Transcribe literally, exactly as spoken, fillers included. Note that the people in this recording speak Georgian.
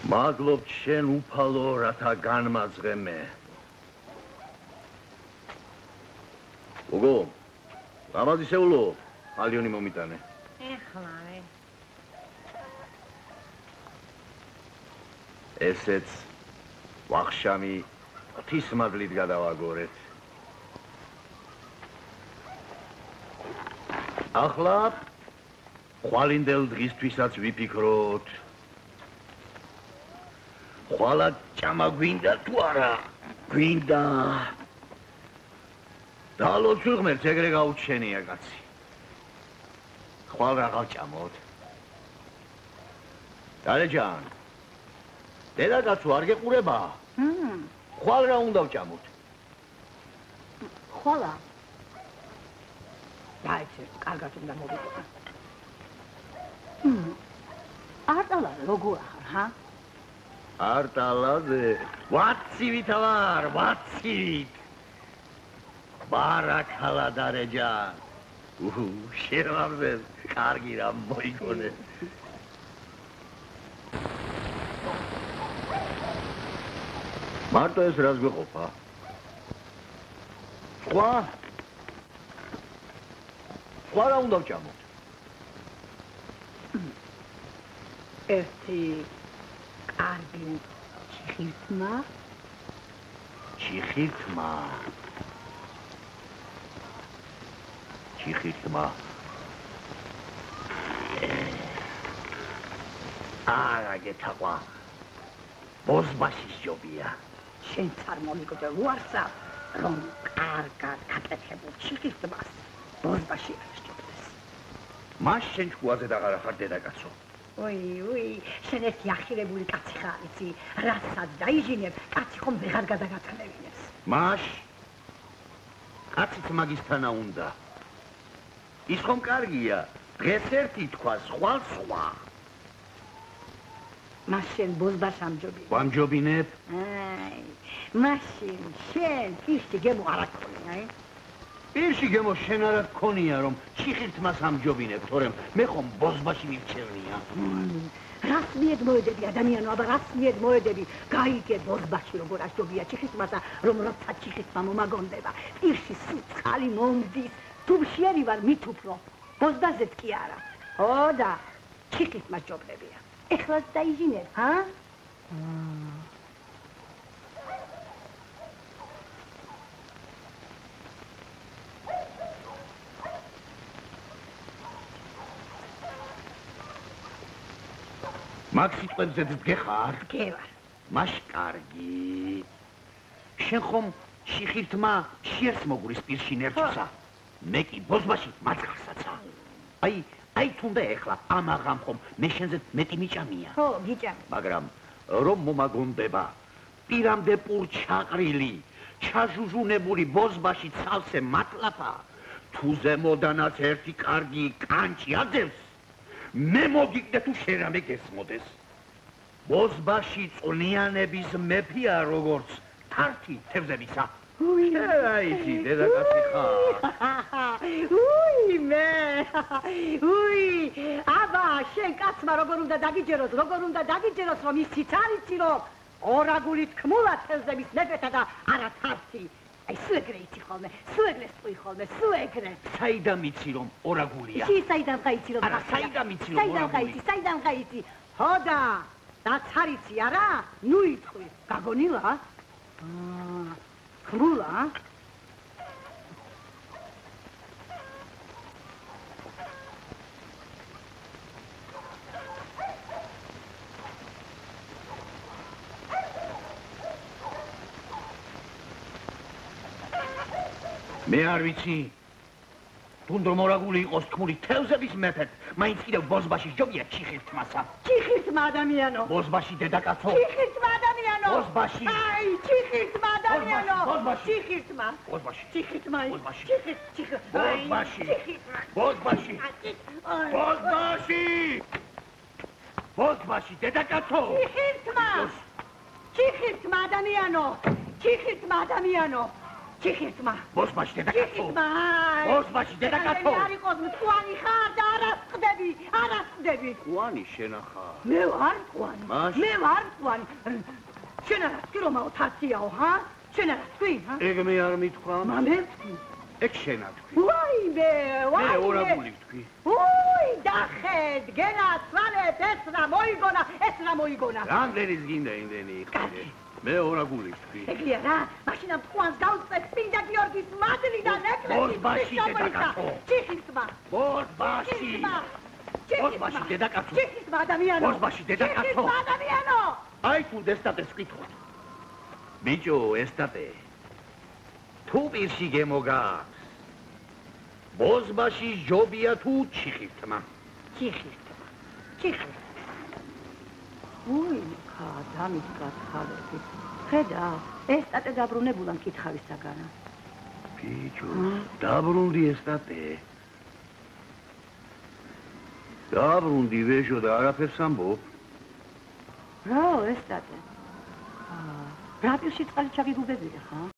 მადლობ შენ უფალო რათა განმაძღე მე. გოგო, გამაძისეულო, ალიონი მომიტანე. ეხლა. ესეც ვახშამი ღვთისმადლით გადავაგორეთ. ახლა ხვალინდელ დღისთვისაც ვიფიქროთ. ხვალა ჭამა გვინდა თუ არა? გვინდა. დალოცვი ღმერთს, ეგრე გაუჩენია კაცი. ხვალ რაღა ჭამოთ. დარეჯან, დედაკაცო არ გეყურება? მმ. ხვალ რა უნდა ვჭამოთ? ხვალა. დაიცე, კარგად უნდა მოვიწყო. მმ. არტალა როგორ ახარ, ჰა? არტალაზე ვაცივით ვარ, ვაცივით. ბარაქალა დარეჯან. უჰუ, შევამზეს, კარგი რამ მოიგონე. მარტო ეს რას გვეყოფა? სხვა? სხვა რა უნდა ვჭამოთ? ერთი კარგი ჩიხირთმა. ჩიხირთმა. ჩიხირთმა. არა გეთაყვა. ბოზბაშის ჯობია. შენ არ მომიგოძე უარსა, რომ კარგად გაკეთებულ ჩიხირთმას ბოზბაში არ სჯობდეს. მას შენ ჭკუაზე დაღარა ხარ დედაკაცო. ой, ой, შენ ერთი ახირებული კაცი ხარ, იცი, რასაც დაიჟინებ, კაცი ხომ ვეღარ გადაგათქმევინებს. მას კაციც მაგისთანა უნდა. ის ხომ კარგია, დღეს ერთი თქვა, ხვალ სხვა. მას შენ ბოზბაშს ამჯობინებ. ვამჯობინებ? აი, მაშინ შენ პირში გემო არ აქონია, აი? პირში გემო შენ არ აქონია, რომ ჩიხირთმას ამჯობინებ, თორემ მე ხომ ბოზბაში მივჩერნია. რას მიედ მოედები ადამიანო, აბა რას მიედ მოედები? გაიგე ბოზბაში როგორ ასჯობია ჩიხირთმასა, რომ როცა ჩიხირთმა მომაგონდება, პირში სუწყალი მომდის, თუ მშიერი ვარ მით უფრო, ბოზბაზეთ კი არა. ო და ჩიხირთმას ჯობნებია. ეხლაც დაიჟინებ, ჰა? მაგ სიტყვებზე დგეხარ? დგევარ. მას კარგი. შენ ხომ ჩიხირთმა შიერს მოგურის პირში ნერჩსა. მე კი ბოზბაში მაძღარსაცა. აი, აი თუნდა ეხლა ამაღამ ხომ მე შენზე მეტი მიჭამია. ხო, გიჭამი. მაგრამ რომ მომაგონდება, პირამდე პურჩაყრილი, ჩაჟუჟუნებული ბოზბაში ცალსე მატლაფა, თუ ზემოდანაც ერთი კარგი კანჭი აძევს, მე მოგიგდე თუ შენ რამე გესმოდეს. ბოზბაში წვნიანების მეფეა როგორც თართი თევზებისა. უი, აი, დედაკაცი ხარ. უი, მე. უი, აბა, შენ კაცმა როგორ უნდა დაგიჯეროს, როგორ უნდა დაგიჯეროს, რომ ისიც არ იცი, რომ ორაგული თქმულა თევზების მეფეთა და არა თართი. აი, სულ ეგრე იცი ხოლმე, სულ ეგრე სწვი ხოლმე, სულ ეგრე. საიდან იცი რომ ორაგულია? ისი საიდან ხაიცი რომ არა, საიდან იცი რომ საიდან ხაიცი, საიდან ხაიცი? ჰოდა, რაც არ იცი არა? ნუ იტყვი, გაგონილა? აა, თქმულა? მე არ ვიცი. თუნდრო მორაგული იყოს თქმული თევზების მეფეთ, მაინც კიდევ ბოზბაში ჯობია ჩიხირთმასა. ჩიხირთმა ადამიანო. ბოზბაში დედაკაცო. ჩიხირთმა ადამიანო. ბოზბაში. აი, ჩიხირთმა ადამიანო. ბოზბაში. ჩიხირთმა. ბოზბაში. ჩიხირთმა. ბოზბაში. ჩიხირ, ჩიხირ. ბოზბაში. ბოზბაში. ბოზბაში. ბოზბაში დედაკაცო. ჩიხირთმა. ჩიხირთმა ადამიანო. ჩიხირთმა ადამიანო. ჭიხისმა. ბოზბაში დედაკაცო. ჭიხისმა. ბოზბაში დედაკაცო. არ იყოს მწვანი ხარ და არ ასწდები, არ ასწდები. მწვანი შენახა. მე ვარ მწვანი. მე ვარ მწვანი. შენ არა თქვი რომ აუთაციაო, ჰა? შენ არა თქვი, ჰა? ეგ მე არ მithქვა. მა მე ვთქვი. ეგ შენ ათქვი. ვაიმე, ვაიმე. მე ორაგული ვთქვი. უი, დახედ, გენაცვალეთ, ეს რა მოიგონა, ეს რა მოიგონა. რამდენის გინდა იმდენი იყიდე. მე ორაგული ვთქვი. ეგია რა, მაშინ ამ თყვანს გავწევ წმინდა გიორგის მადლიდან ეკლესიის ბოზბაში დედაკაცო. ჭიხისმა. ბოზბაში. ბოზბაში დედაკაცო. ჭიხისმა ადამიანო. ბოზბაში დედაკაცო. ჭიხისმა ადამიანო. აი თუ დესტატეს ვკითხოთ. ბიჭო, ესტატე. თუ პირში გემოგავს. ბოზბაში ჯობია თუ ჭიხისმა. ჭიხისმა. ჭიხისმა. უი, ხა, დამისკათხალები. ხედა, ესტატე დაბრუნებულა მკითხავისაგანა. ბიჭო, დაბრუნდი ესტატე. დაბრუნდი ვეჟო და არაფერს ამბობ. რა, ესტატე. რა, რა პირში წყალი ჩაგიგუბებია, ხა?